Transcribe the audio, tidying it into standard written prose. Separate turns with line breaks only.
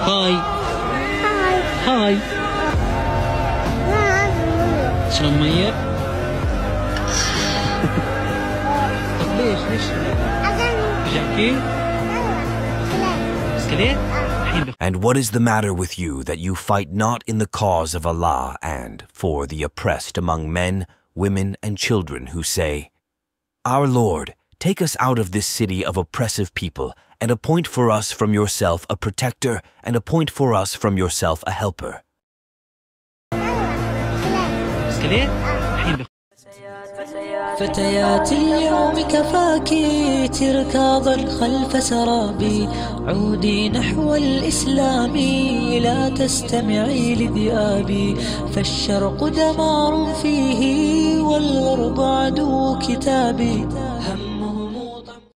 هاي هاي شرب مية. طب ليش بجحكي؟ بسكليت؟
And what is the matter with you that you fight not in the cause of Allah and for the oppressed among men, women, and children who say, Our Lord, take us out of this city of oppressive people and appoint for us from yourself a protector and appoint for us from yourself a helper.
فتيات اليوم كفاكي تركاضا خلف سرابي، عودي نحو الإسلام لا تستمعي لذئابي، فالشرق دمار فيه والغرب عدو كتابي.